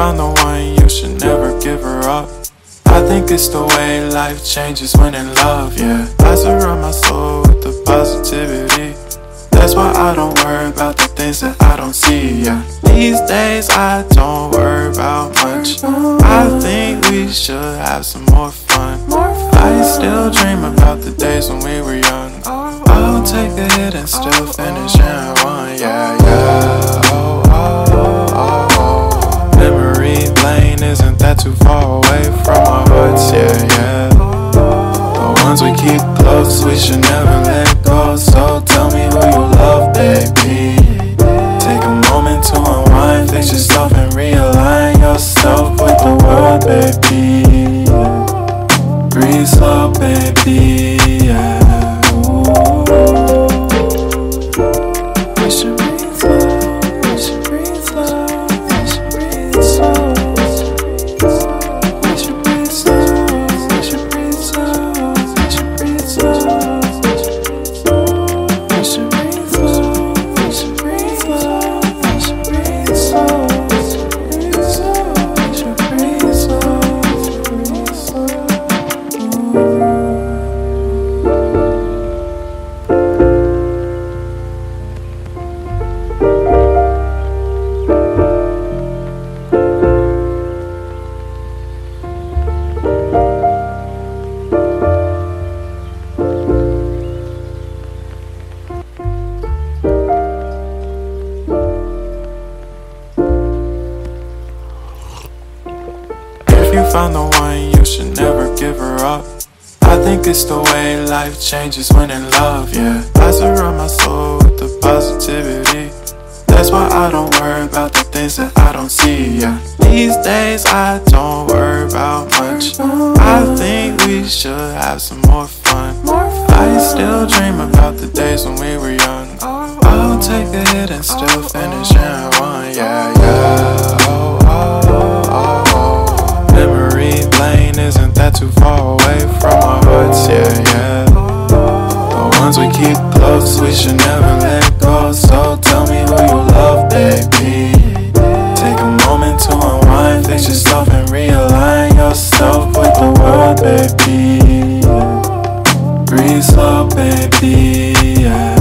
found the one, you should never give her up. I think it's the way life changes when in love, yeah. I surround my soul with the positivity. That's why I don't worry about the things that I don't see, yeah. These days I don't worry about much. I think we should have some more fun. I still dream about the days when we were young. I'll take a hit and still finish in one, yeah, yeah. Oh, oh, oh, oh. Memory lane, isn't that too far away from our hearts, yeah, yeah. The ones we keep close, we should never let go. So tell me who you love, baby. Take a moment to unwind, fix yourself and realign yourself with the world, baby. Breathe slow, baby, yeah. We should breathe slow, we should breathe slow, we should breathe slow. We should breathe slow, we should breathe slow, we should breathe slow. We should breathe slow, we should breathe slow, we should breathe slow. We should breathe slow, breathe slow. If you found the one, you should never give her up. I think it's the way life changes when in love, yeah. I surround my soul with the positivity. That's why I don't worry about the things that I don't see, yeah. These days I don't worry about much. I think we should have some more fun. I still dream about the days when we were young. I'll take a hit and still finish in one, yeah, yeah. Oh, oh, oh, oh. Memory lane, isn't that too far away from our hearts, yeah, yeah. The ones we keep close, we should never let go. So tell me who you love, baby. Take a moment to unwind, fix yourself and realign yourself with the world, baby. Breathe slow, baby, yeah.